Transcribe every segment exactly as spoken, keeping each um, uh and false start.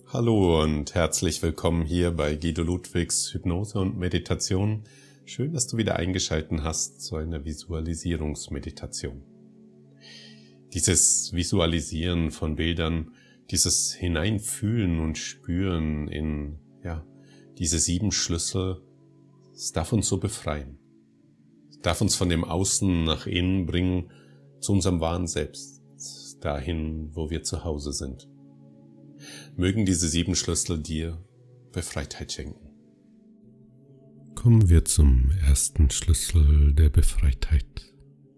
Hallo und herzlich willkommen hier bei Guido Ludwigs Hypnose und Meditation. Schön, dass du wieder eingeschaltet hast zu einer Visualisierungsmeditation. Dieses Visualisieren von Bildern, dieses Hineinfühlen und Spüren in ja, diese sieben Schlüssel, es darf uns so befreien. Es darf uns von dem Außen nach innen bringen, zu unserem wahren Selbst, dahin, wo wir zu Hause sind. Mögen diese sieben Schlüssel dir Befreitheit schenken. Kommen wir zum ersten Schlüssel der Befreitheit.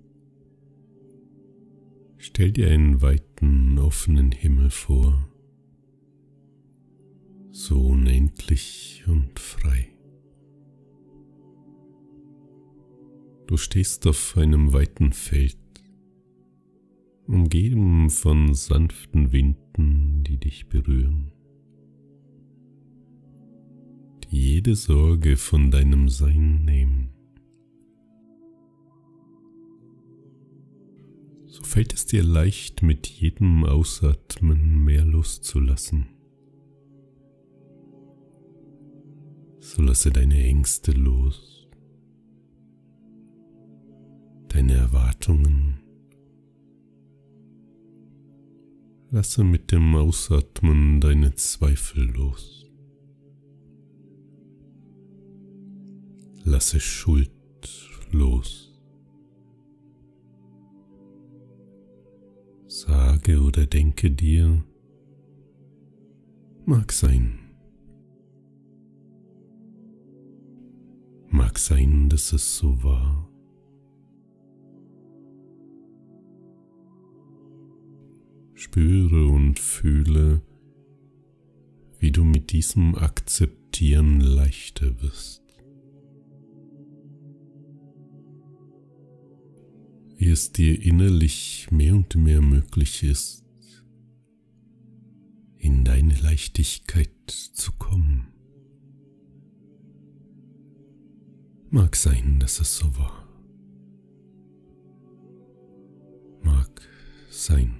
Stell dir einen weiten, offenen Himmel vor, so unendlich und frei. Du stehst auf einem weiten Feld, umgeben von sanften Winden, die dich berühren, die jede Sorge von deinem Sein nehmen. So fällt es dir leicht, mit jedem Ausatmen mehr loszulassen. So lasse deine Ängste los, deine Erwartungen. Lasse mit dem Ausatmen deine Zweifel los. Lasse Schuld los. Sage oder denke dir, mag sein. Mag sein, dass es so war. Spüre und fühle, wie du mit diesem Akzeptieren leichter wirst. Wie es dir innerlich mehr und mehr möglich ist, in deine Leichtigkeit zu kommen. Mag sein, dass es so war. Mag sein.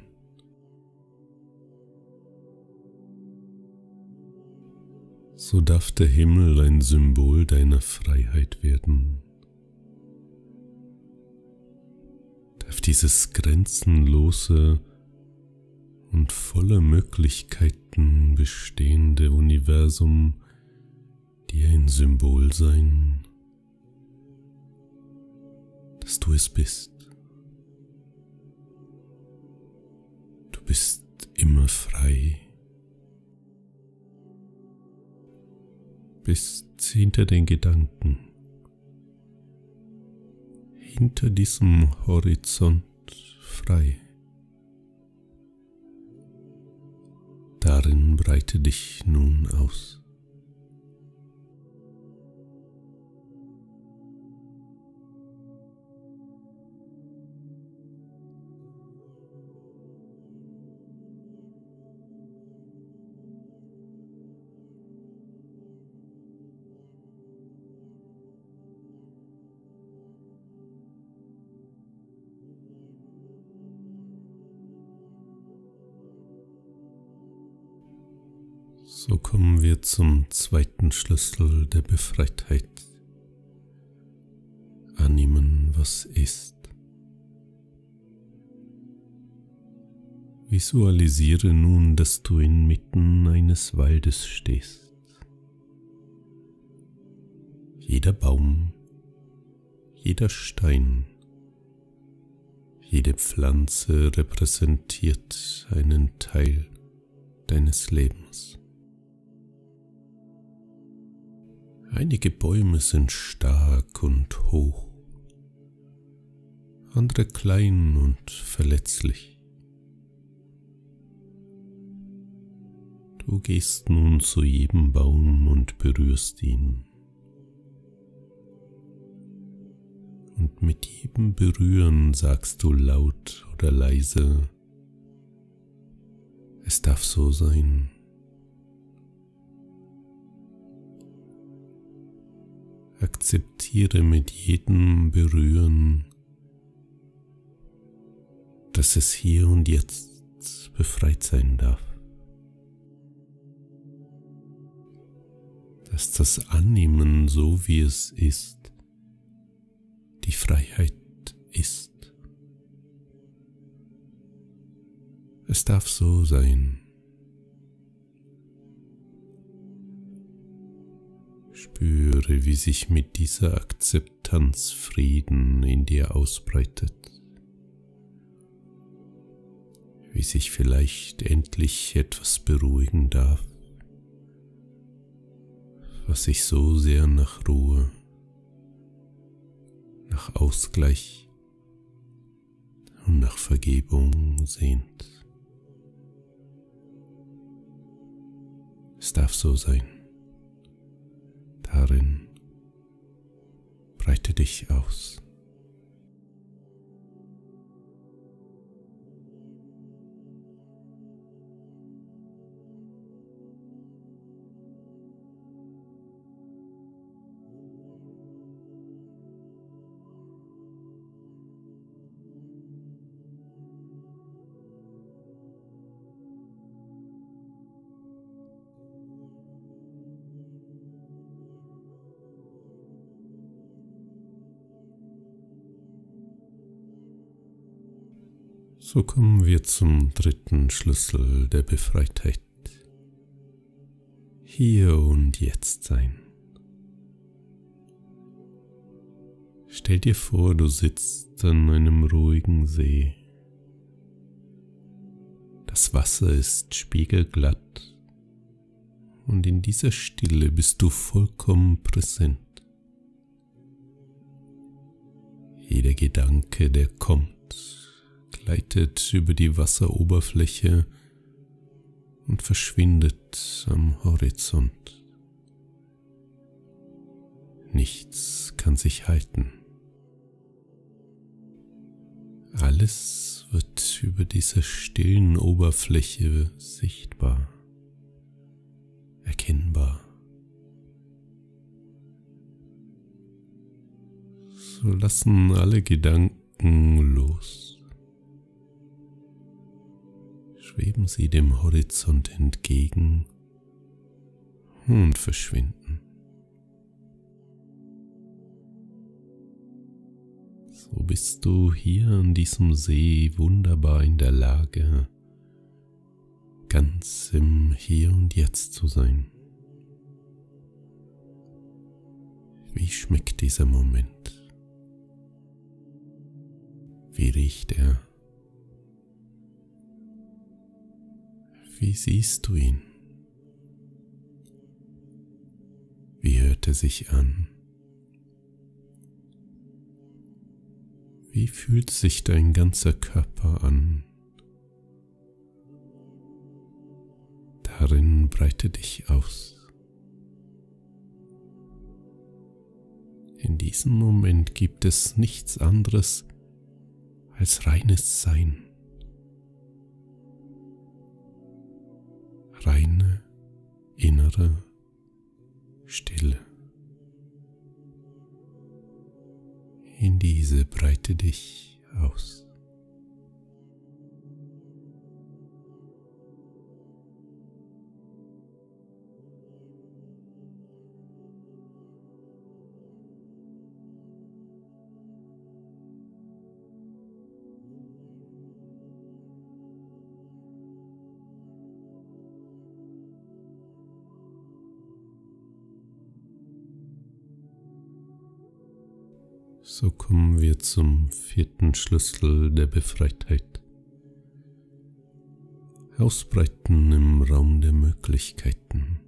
So darf der Himmel ein Symbol deiner Freiheit werden. Darf dieses grenzenlose und voller Möglichkeiten bestehende Universum dir ein Symbol sein, dass du es bist. Du bist immer frei. Bist hinter den Gedanken, hinter diesem Horizont frei. Darin breite dich nun aus. So kommen wir zum zweiten Schlüssel der Befreitheit. Annehmen, was ist. Visualisiere nun, dass du inmitten eines Waldes stehst. Jeder Baum, jeder Stein, jede Pflanze repräsentiert einen Teil deines Lebens. Einige Bäume sind stark und hoch, andere klein und verletzlich. Du gehst nun zu jedem Baum und berührst ihn. Und mit jedem Berühren sagst du laut oder leise, es darf so sein. Akzeptiere mit jedem Berühren, dass es hier und jetzt befreit sein darf. dass das Annehmen, so wie es ist, die Freiheit ist. Es darf so sein. Spüre, wie sich mit dieser Akzeptanz Frieden in dir ausbreitet, wie sich vielleicht endlich etwas beruhigen darf, was sich so sehr nach Ruhe, nach Ausgleich und nach Vergebung sehnt. Es darf so sein. Darin breite dich aus. So kommen wir zum dritten Schlüssel der Befreitheit. Hier und jetzt sein. Stell dir vor, du sitzt an einem ruhigen See. Das Wasser ist spiegelglatt und in dieser Stille bist du vollkommen präsent. Jeder Gedanke, der kommt, gleitet über die Wasseroberfläche und verschwindet am Horizont. Nichts kann sich halten. Alles wird über dieser stillen Oberfläche sichtbar, erkennbar. So lassen alle Gedanken los. Schweben sie dem Horizont entgegen und verschwinden. So bist du hier an diesem See wunderbar in der Lage, ganz im Hier und Jetzt zu sein. Wie schmeckt dieser Moment? Wie riecht er? Wie siehst du ihn? Wie hört er sich an? Wie fühlt sich dein ganzer Körper an? Darin breite dich aus. In diesem Moment gibt es nichts anderes als reines Sein. Reine, innere Stille. In diese breite dich aus. So kommen wir zum vierten Schlüssel der Befreitheit. Ausbreiten im Raum der Möglichkeiten.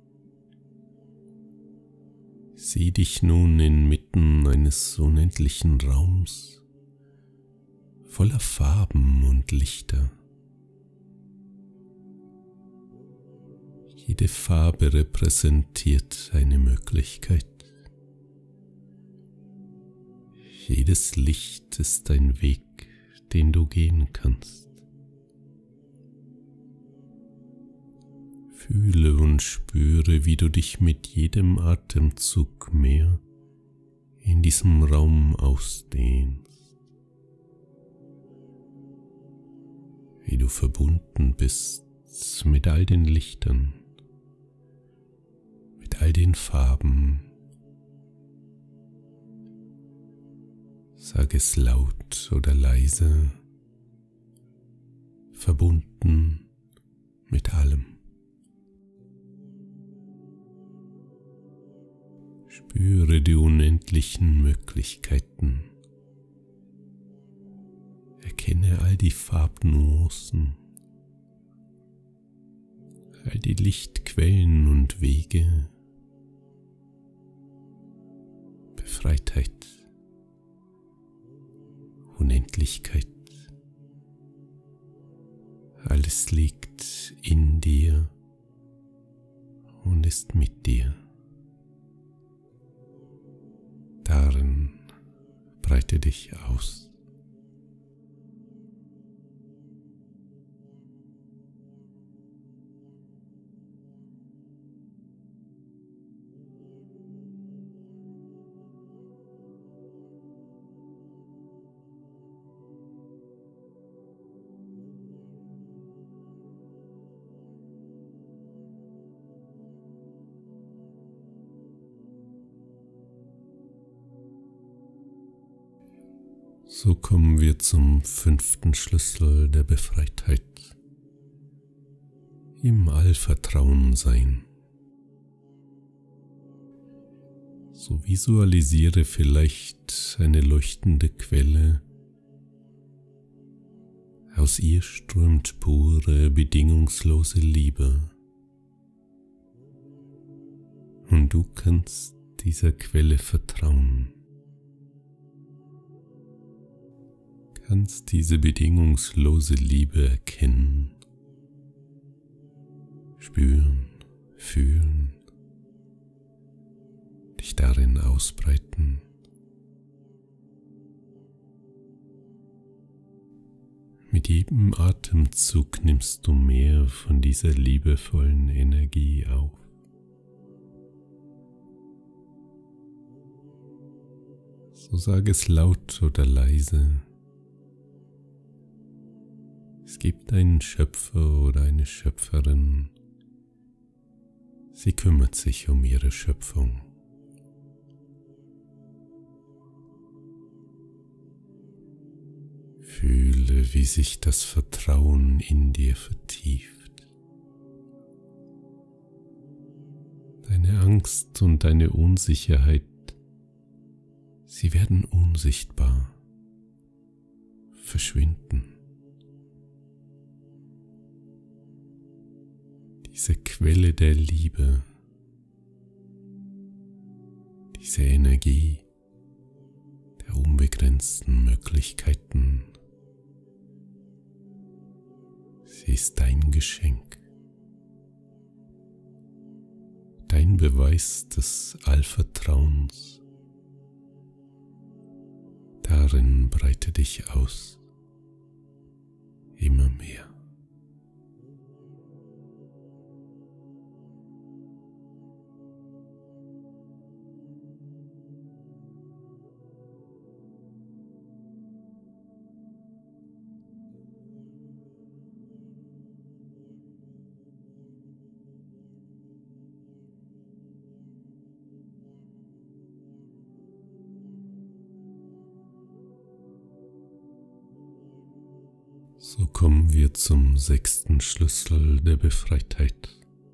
Sieh dich nun inmitten eines unendlichen Raums, voller Farben und Lichter. Jede Farbe repräsentiert eine Möglichkeit. Jedes Licht ist ein Weg, den du gehen kannst. Fühle und spüre, wie du dich mit jedem Atemzug mehr in diesem Raum ausdehnst. Wie du verbunden bist mit all den Lichtern, mit all den Farben. Sag es laut oder leise, verbunden mit allem. Spüre die unendlichen Möglichkeiten. Erkenne all die Farbnuancen, all die Lichtquellen und Wege. Befreitheit, Unendlichkeit. Alles liegt in dir und ist mit dir. Darin breite dich aus. So kommen wir zum fünften Schlüssel der Befreitheit. Im Allvertrauen sein. So visualisiere vielleicht eine leuchtende Quelle. Aus ihr strömt pure, bedingungslose Liebe. Und du kannst dieser Quelle vertrauen. Kannst diese bedingungslose Liebe erkennen, spüren, fühlen, dich darin ausbreiten. Mit jedem Atemzug nimmst du mehr von dieser liebevollen Energie auf. So sag es laut oder leise. Es gibt einen Schöpfer oder eine Schöpferin. Sie kümmert sich um ihre Schöpfung. Fühle, wie sich das Vertrauen in dir vertieft. Deine Angst und deine Unsicherheit, sie werden unsichtbar, verschwinden. Diese Quelle der Liebe, diese Energie der unbegrenzten Möglichkeiten, sie ist dein Geschenk, dein Beweis des Allvertrauens. Darin breite dich aus, immer mehr. So kommen wir zum sechsten Schlüssel der Befreitheit.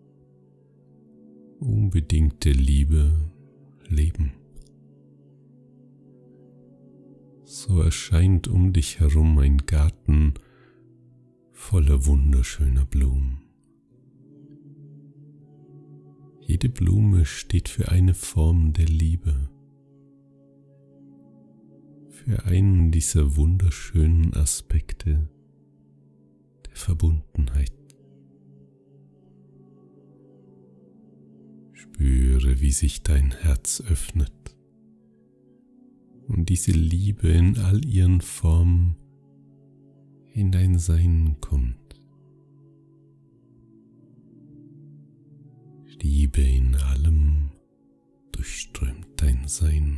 Unbedingte Liebe, Leben. So erscheint um dich herum ein Garten voller wunderschöner Blumen. Jede Blume steht für eine Form der Liebe, für einen dieser wunderschönen Aspekte Verbundenheit. Spüre, wie sich dein Herz öffnet und diese Liebe in all ihren Formen in dein Sein kommt. Liebe in allem durchströmt dein Sein.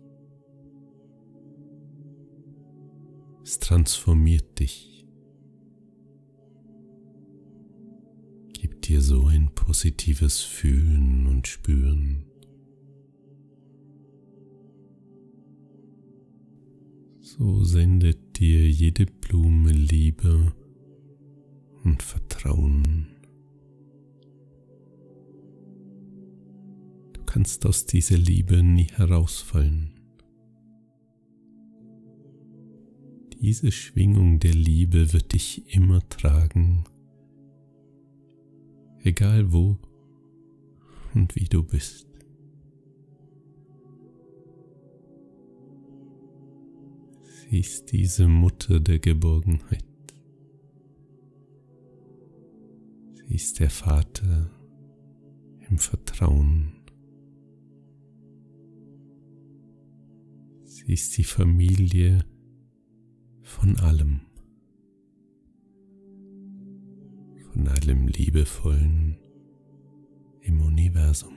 Es transformiert dich. dir so ein positives Fühlen und Spüren. So sendet dir jede Blume Liebe und Vertrauen. Du kannst aus dieser Liebe nie herausfallen. Diese Schwingung der Liebe wird dich immer tragen, egal wo und wie du bist. Sie ist diese Mutter der Geborgenheit. Sie ist der Vater im Vertrauen. Sie ist die Familie von allem, von allem Liebevollen im Universum.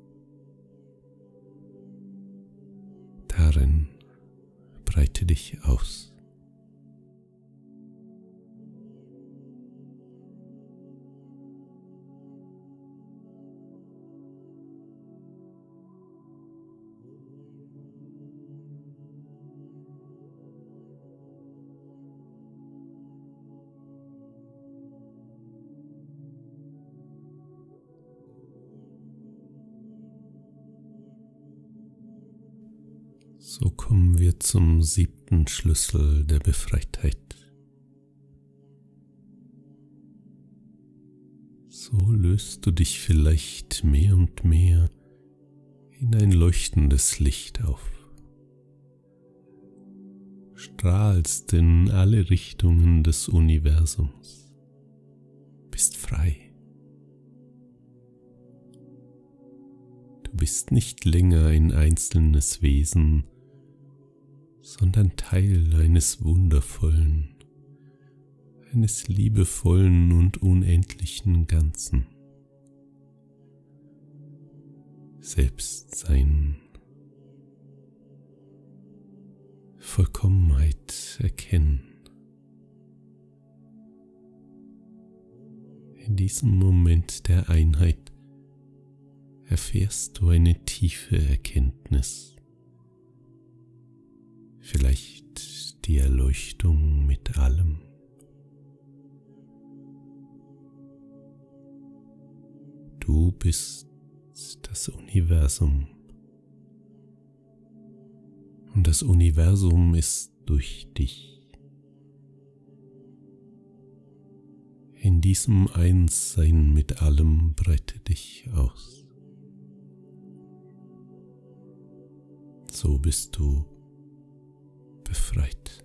Darin breite dich aus. So kommen wir zum siebten Schlüssel der Befreitheit. So löst du dich vielleicht mehr und mehr in ein leuchtendes Licht auf. Strahlst in alle Richtungen des Universums. Bist frei. Du bist nicht länger ein einzelnes Wesen, sondern Teil eines wundervollen, eines liebevollen und unendlichen Ganzen. Selbstsein, Vollkommenheit erkennen. In diesem Moment der Einheit erfährst du eine tiefe Erkenntnis. Vielleicht die Erleuchtung mit allem. Du bist das Universum. Und das Universum ist durch dich. In diesem Einssein mit allem breite dich aus. So bist du befreit.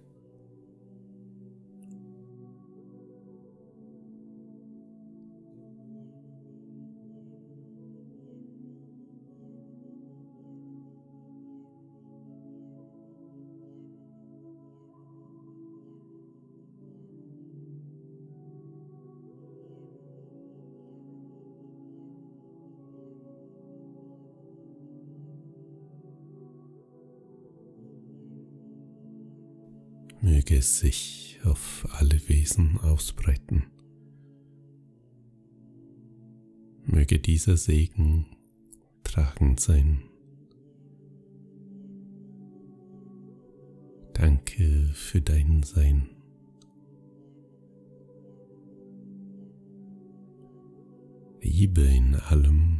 Möge es sich auf alle Wesen ausbreiten. Möge dieser Segen tragend sein. Danke für dein Sein. Liebe in allem